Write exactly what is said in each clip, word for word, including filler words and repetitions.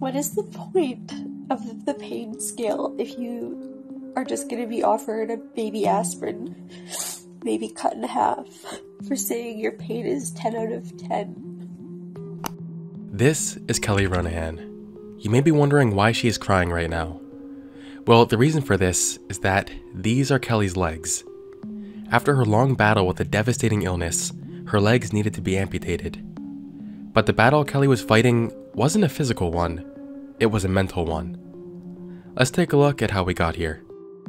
what is the point of the pain scale if you are just going to be offered a baby aspirin, maybe cut in half, for saying your pain is ten out of ten? This is Kelly Ronahan. You may be wondering why she is crying right now. Well, the reason for this is that these are Kelly's legs. After her long battle with a devastating illness, her legs needed to be amputated. But the battle Kelly was fighting wasn't a physical one, it was a mental one. Let's take a look at how we got here.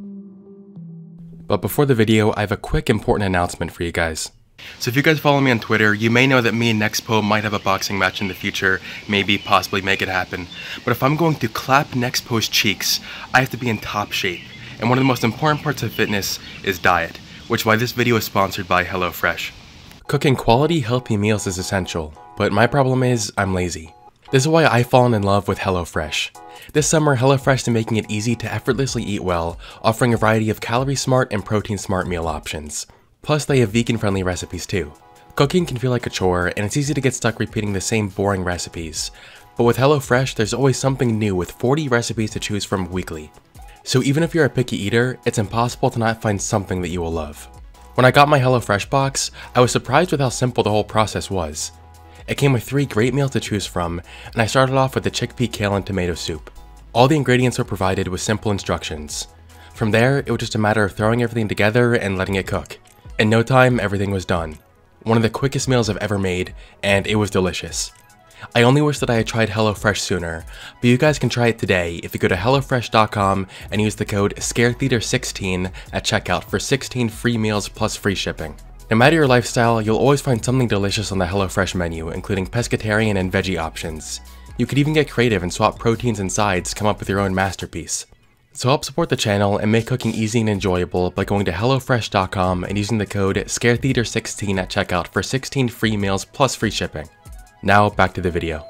But before the video, I have a quick important announcement for you guys. So if you guys follow me on Twitter, you may know that me and Nexpo might have a boxing match in the future, maybe possibly make it happen. But if I'm going to clap Nexpo's cheeks, I have to be in top shape. And one of the most important parts of fitness is diet, which is why this video is sponsored by HelloFresh. Cooking quality, healthy meals is essential, but my problem is I'm lazy. This is why I've fallen in love with HelloFresh. This summer, HelloFresh is making it easy to effortlessly eat well, offering a variety of calorie-smart and protein-smart meal options. Plus, they have vegan-friendly recipes too. Cooking can feel like a chore, and it's easy to get stuck repeating the same boring recipes. But with HelloFresh, there's always something new with forty recipes to choose from weekly. So even if you're a picky eater, it's impossible to not find something that you will love. When I got my HelloFresh box, I was surprised with how simple the whole process was. It came with three great meals to choose from, and I started off with the chickpea kale and tomato soup. All the ingredients were provided with simple instructions. From there, it was just a matter of throwing everything together and letting it cook. In no time, everything was done. One of the quickest meals I've ever made, and it was delicious. I only wish that I had tried HelloFresh sooner, but you guys can try it today if you go to HelloFresh dot com and use the code Scare Theater sixteen at checkout for sixteen free meals plus free shipping. No matter your lifestyle, you'll always find something delicious on the HelloFresh menu, including pescatarian and veggie options. You could even get creative and swap proteins and sides to come up with your own masterpiece. So help support the channel and make cooking easy and enjoyable by going to HelloFresh dot com and using the code Scare Theater sixteen at checkout for sixteen free meals plus free shipping. Now back to the video.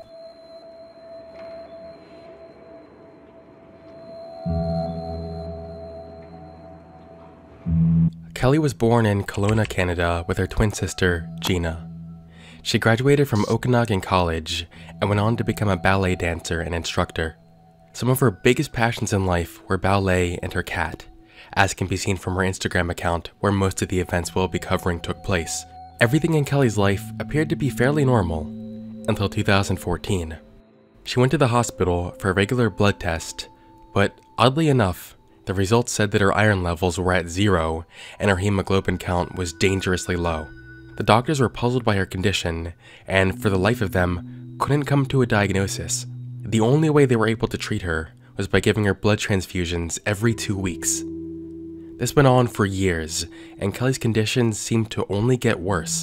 Kelly was born in Kelowna, Canada with her twin sister, Gina. She graduated from Okanagan College and went on to become a ballet dancer and instructor. Some of her biggest passions in life were ballet and her cat, as can be seen from her Instagram account where most of the events we'll be covering took place. Everything in Kelly's life appeared to be fairly normal until two thousand fourteen. She went to the hospital for a regular blood test, but oddly enough, the results said that her iron levels were at zero and her hemoglobin count was dangerously low. The doctors were puzzled by her condition and, for the life of them, couldn't come to a diagnosis. The only way they were able to treat her was by giving her blood transfusions every two weeks. This went on for years, and Kelly's condition seemed to only get worse.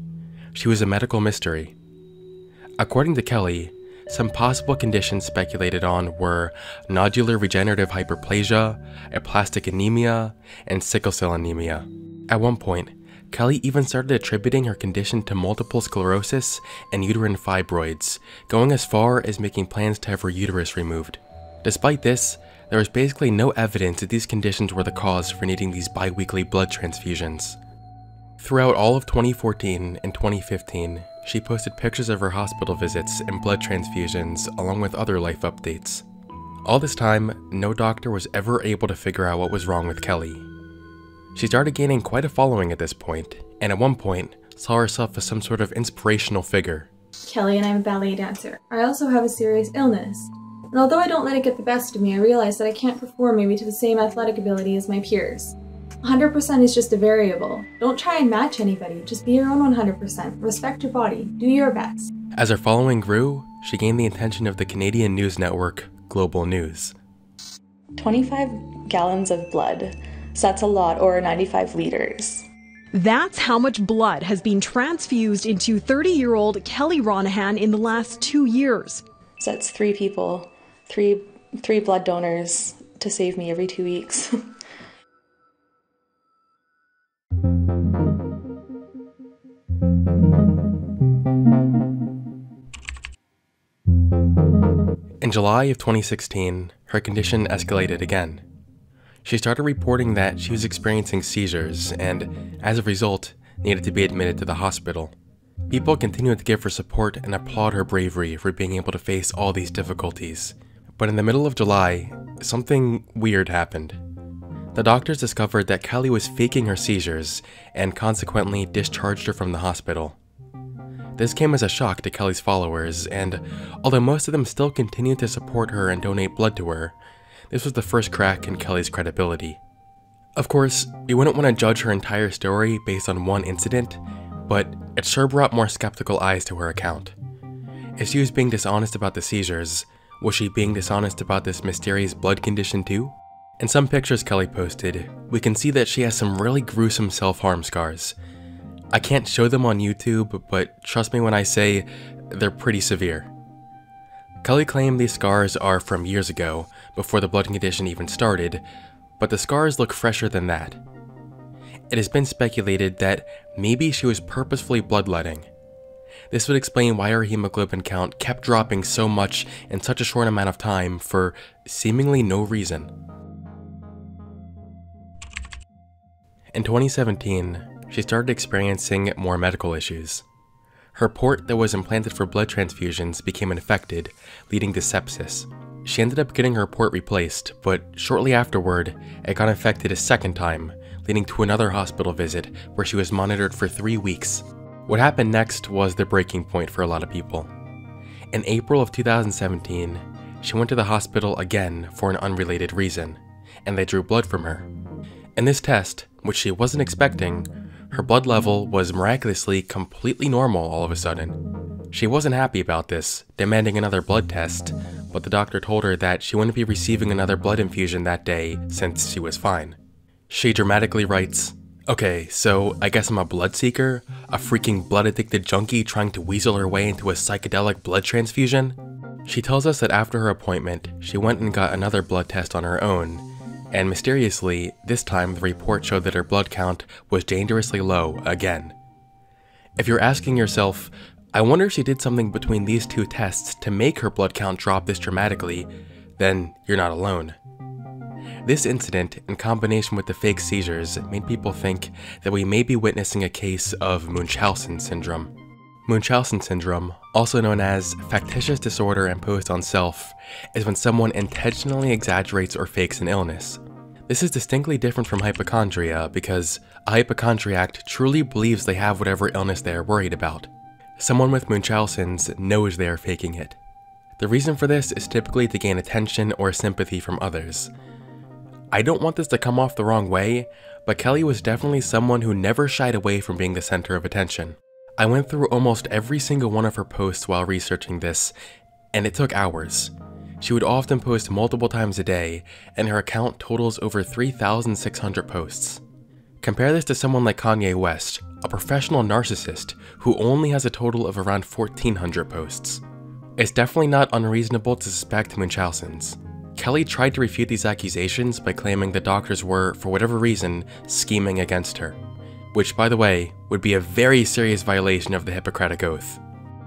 She was a medical mystery. According to Kelly, some possible conditions speculated on were nodular regenerative hyperplasia, aplastic anemia, and sickle cell anemia. At one point, Kelly even started attributing her condition to multiple sclerosis and uterine fibroids, going as far as making plans to have her uterus removed. Despite this, there was basically no evidence that these conditions were the cause for needing these bi-weekly blood transfusions. Throughout all of twenty fourteen and twenty fifteen, she posted pictures of her hospital visits and blood transfusions along with other life updates. All this time, no doctor was ever able to figure out what was wrong with Kelly. She started gaining quite a following at this point, and at one point, saw herself as some sort of inspirational figure. Kelly and I'm a ballet dancer. I also have a serious illness. And although I don't let it get the best of me, I realize that I can't perform maybe to the same athletic ability as my peers. one hundred percent is just a variable. Don't try and match anybody, just be your own one hundred percent. Respect your body, do your best. As her following grew, she gained the attention of the Canadian news network, Global News. twenty-five gallons of blood. So that's a lot, or ninety-five liters. That's how much blood has been transfused into thirty-year-old Kelly Ronahan in the last two years. So that's three people, three, three blood donors to save me every two weeks. In July of twenty sixteen, her condition escalated again. She started reporting that she was experiencing seizures and, as a result, needed to be admitted to the hospital. People continued to give her support and applaud her bravery for being able to face all these difficulties. But in the middle of July, something weird happened. The doctors discovered that Kelly was faking her seizures and consequently discharged her from the hospital. This came as a shock to Kelly's followers, and although most of them still continued to support her and donate blood to her, this was the first crack in Kelly's credibility. Of course, we wouldn't want to judge her entire story based on one incident, but it sure brought more skeptical eyes to her account. If she was being dishonest about the seizures, was she being dishonest about this mysterious blood condition too? In some pictures Kelly posted, we can see that she has some really gruesome self-harm scars. I can't show them on YouTube, but trust me when I say they're pretty severe. Kelly claimed these scars are from years ago, before the blood condition even started, but the scars look fresher than that. It has been speculated that maybe she was purposefully bloodletting. This would explain why her hemoglobin count kept dropping so much in such a short amount of time for seemingly no reason. In twenty seventeen, she started experiencing more medical issues. Her port that was implanted for blood transfusions became infected, leading to sepsis. She ended up getting her port replaced, but shortly afterward, it got infected a second time, leading to another hospital visit where she was monitored for three weeks. What happened next was the breaking point for a lot of people. In April of two thousand seventeen, she went to the hospital again for an unrelated reason, and they drew blood from her. In this test, which she wasn't expecting, her blood level was miraculously completely normal all of a sudden. She wasn't happy about this, demanding another blood test, but the doctor told her that she wouldn't be receiving another blood infusion that day since she was fine. She dramatically writes, "Okay, so I guess I'm a blood seeker? A freaking blood-addicted junkie trying to weasel her way into a psychedelic blood transfusion?" She tells us that after her appointment, she went and got another blood test on her own, and mysteriously, this time the report showed that her blood count was dangerously low again. If you're asking yourself, I wonder if she did something between these two tests to make her blood count drop this dramatically, then you're not alone. This incident, in combination with the fake seizures, made people think that we may be witnessing a case of Munchausen syndrome. Munchausen syndrome, also known as factitious disorder imposed on self, is when someone intentionally exaggerates or fakes an illness. This is distinctly different from hypochondria because a hypochondriac truly believes they have whatever illness they are worried about. Someone with Munchausen's knows they are faking it. The reason for this is typically to gain attention or sympathy from others. I don't want this to come off the wrong way, but Kelly was definitely someone who never shied away from being the center of attention. I went through almost every single one of her posts while researching this, and it took hours. She would often post multiple times a day, and her account totals over three thousand six hundred posts. Compare this to someone like Kanye West, a professional narcissist who only has a total of around fourteen hundred posts. It's definitely not unreasonable to suspect Munchausen's. Kelly tried to refute these accusations by claiming the doctors were, for whatever reason, scheming against her, which, by the way, would be a very serious violation of the Hippocratic Oath.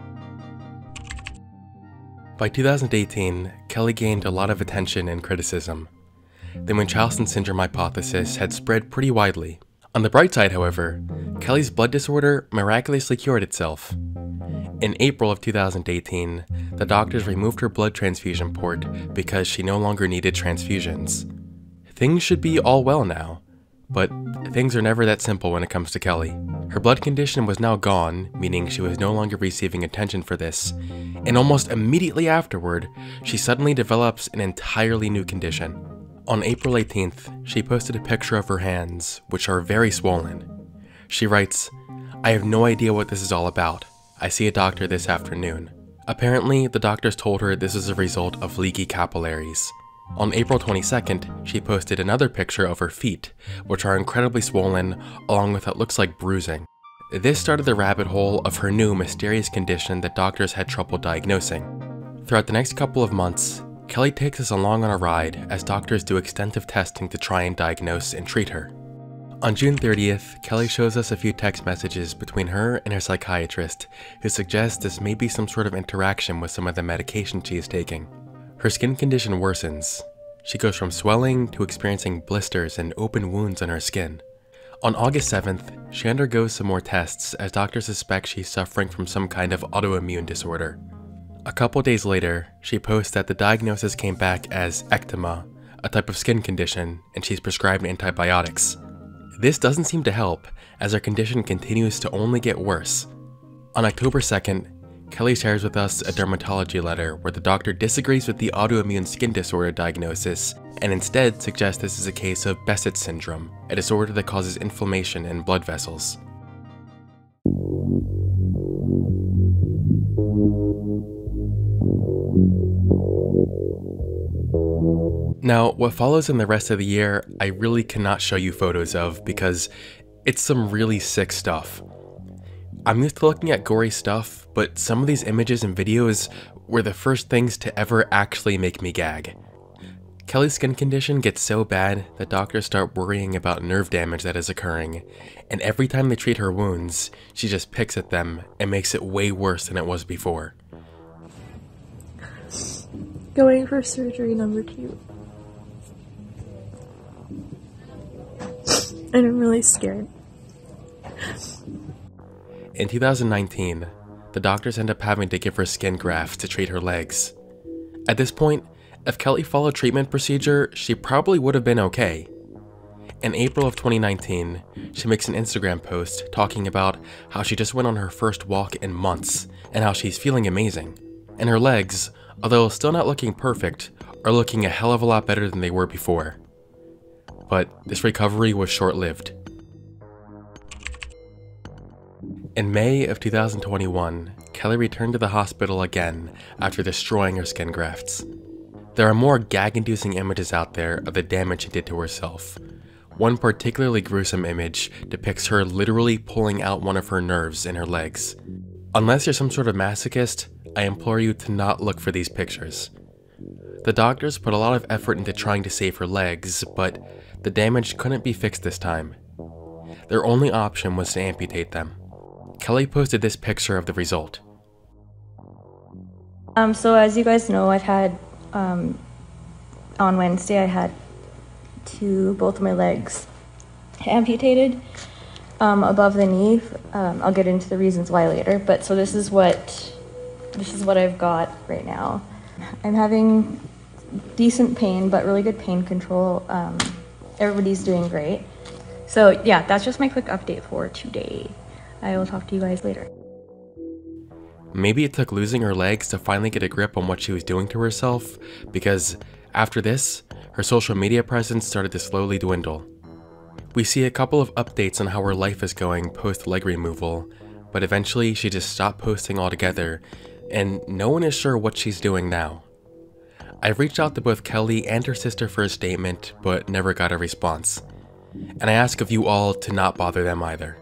By two thousand eighteen, Kelly gained a lot of attention and criticism. The Munchausen syndrome hypothesis had spread pretty widely. On the bright side, however, Kelly's blood disorder miraculously cured itself. In April of two thousand eighteen, the doctors removed her blood transfusion port because she no longer needed transfusions. Things should be all well now, but things are never that simple when it comes to Kelly. Her blood condition was now gone, meaning she was no longer receiving attention for this, and almost immediately afterward, she suddenly develops an entirely new condition. On April eighteenth, she posted a picture of her hands, which are very swollen. She writes, "I have no idea what this is all about. I see a doctor this afternoon." Apparently, the doctors told her this is a result of leaky capillaries. On April twenty-second, she posted another picture of her feet, which are incredibly swollen, along with what looks like bruising. This started the rabbit hole of her new mysterious condition that doctors had trouble diagnosing. Throughout the next couple of months, Kelly takes us along on a ride as doctors do extensive testing to try and diagnose and treat her. On June thirtieth, Kelly shows us a few text messages between her and her psychiatrist, who suggests this may be some sort of interaction with some of the medication she is taking. Her skin condition worsens. She goes from swelling to experiencing blisters and open wounds on her skin. On August seventh, she undergoes some more tests as doctors suspect she's suffering from some kind of autoimmune disorder. A couple days later, she posts that the diagnosis came back as eczema, a type of skin condition, and she's prescribed antibiotics. This doesn't seem to help, as her condition continues to only get worse. On October second, Kelly shares with us a dermatology letter where the doctor disagrees with the autoimmune skin disorder diagnosis and instead suggests this is a case of Behçet's syndrome, a disorder that causes inflammation in blood vessels. Now, what follows in the rest of the year, I really cannot show you photos of because it's some really sick stuff. I'm used to looking at gory stuff, but some of these images and videos were the first things to ever actually make me gag. Kelly's skin condition gets so bad that doctors start worrying about nerve damage that is occurring, and every time they treat her wounds, she just picks at them and makes it way worse than it was before. Going for surgery number two. And I'm really scared. In two thousand nineteen, the doctors end up having to give her skin grafts to treat her legs. At this point, if Kelly followed treatment procedure, she probably would have been okay. In April of twenty nineteen, she makes an Instagram post talking about how she just went on her first walk in months and how she's feeling amazing. And her legs, although still not looking perfect, are looking a hell of a lot better than they were before. But this recovery was short-lived. In May of two thousand twenty-one, Kelly returned to the hospital again after destroying her skin grafts. There are more gag-inducing images out there of the damage she did to herself. One particularly gruesome image depicts her literally pulling out one of her nerves in her legs. Unless you're some sort of masochist, I implore you to not look for these pictures. The doctors put a lot of effort into trying to save her legs, but the damage couldn't be fixed this time. Their only option was to amputate them. Kelly posted this picture of the result. Um, so as you guys know, I've had, um, on Wednesday I had two, both of my legs amputated um, above the knee. Um, I'll get into the reasons why later, but so this is what, this is what I've got right now. I'm having decent pain, but really good pain control. Um, everybody's doing great. So yeah, that's just my quick update for today. I will talk to you guys later. Maybe it took losing her legs to finally get a grip on what she was doing to herself, because after this, her social media presence started to slowly dwindle. We see a couple of updates on how her life is going post leg removal, but eventually she just stopped posting altogether, and no one is sure what she's doing now. I've reached out to both Kelly and her sister for a statement, but never got a response. And I ask of you all to not bother them either.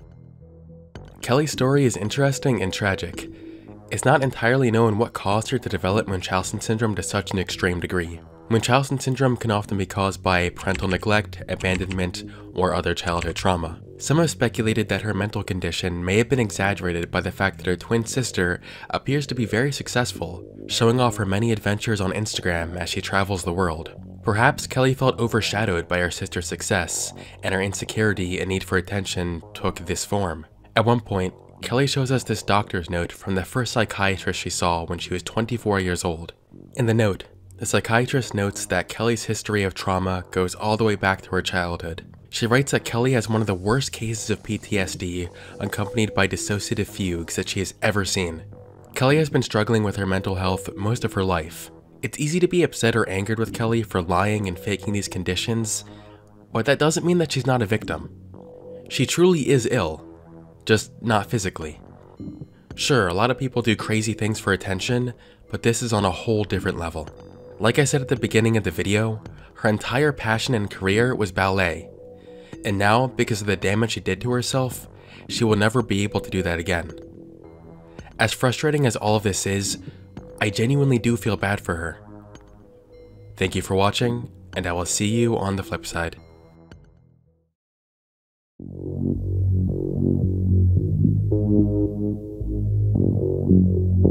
Kelly's story is interesting and tragic. It's not entirely known what caused her to develop Munchausen syndrome to such an extreme degree. Munchausen syndrome can often be caused by parental neglect, abandonment, or other childhood trauma. Some have speculated that her mental condition may have been exaggerated by the fact that her twin sister appears to be very successful, showing off her many adventures on Instagram as she travels the world. Perhaps Kelly felt overshadowed by her sister's success, and her insecurity and need for attention took this form. At one point, Kelly shows us this doctor's note from the first psychiatrist she saw when she was twenty-four years old. In the note, the psychiatrist notes that Kelly's history of trauma goes all the way back to her childhood. She writes that Kelly has one of the worst cases of P T S D, accompanied by dissociative fugues, that she has ever seen. Kelly has been struggling with her mental health most of her life. It's easy to be upset or angered with Kelly for lying and faking these conditions, but that doesn't mean that she's not a victim. She truly is ill. Just not physically. Sure, a lot of people do crazy things for attention, but this is on a whole different level. Like I said at the beginning of the video, her entire passion and career was ballet. And now, because of the damage she did to herself, she will never be able to do that again. As frustrating as all of this is, I genuinely do feel bad for her. Thank you for watching, and I will see you on the flip side.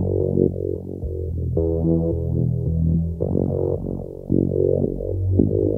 Thank you.